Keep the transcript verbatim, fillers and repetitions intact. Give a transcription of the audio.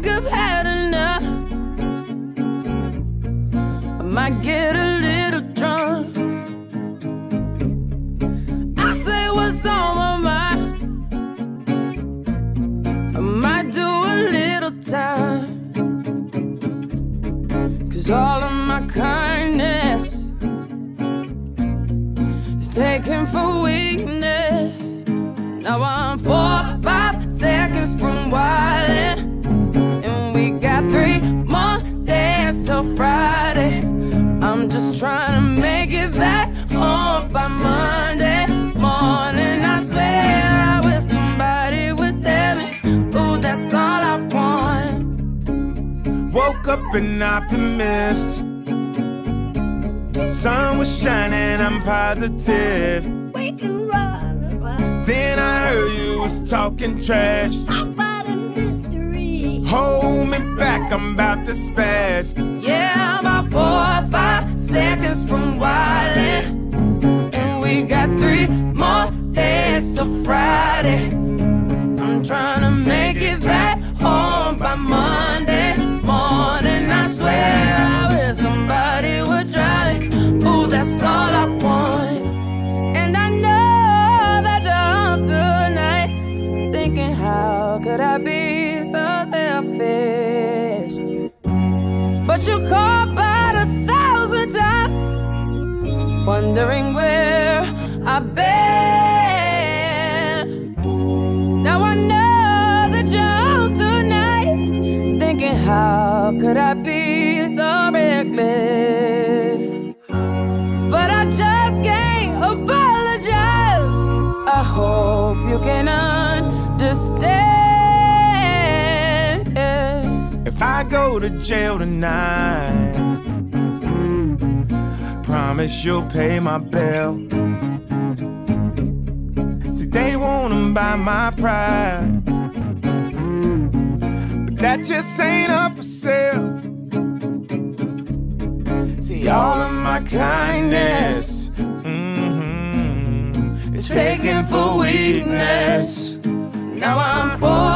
I've had enough. I might get a little drunk. I say what's on my mind. I might do a little time. Cause all of my kindness is taken for weakness. Now I'm four or five seconds from wildin', and we got three more days till Friday. I'm just trying to make it back home by Monday morning. I swear I wish somebody would tell me, ooh, that's all I want. Woke up an optimist. Sun was shining, I'm positive. Then I heard you was talking trash about a mystery. Hold me back, I'm about to spaz. Yeah, I'm about four or five seconds from wildin', and we got three more days till Friday. I'm trying to make it back home by Monday morning. I swear I wish somebody would try me. Ooh, that's all I want. And I know that you're up tonight, thinking how could I be so selfish? But you called about a thousand times, wondering where I've been. Now I know that you're up tonight, thinking how could I be so reckless? But I just can't apologize. I hope you can understand. If I go to jail tonight, promise you'll pay my bill. See, they wanna buy my pride, but that just ain't up for sale. See, all of my kindness, mm-hmm, it's taken for weakness. Now I'm four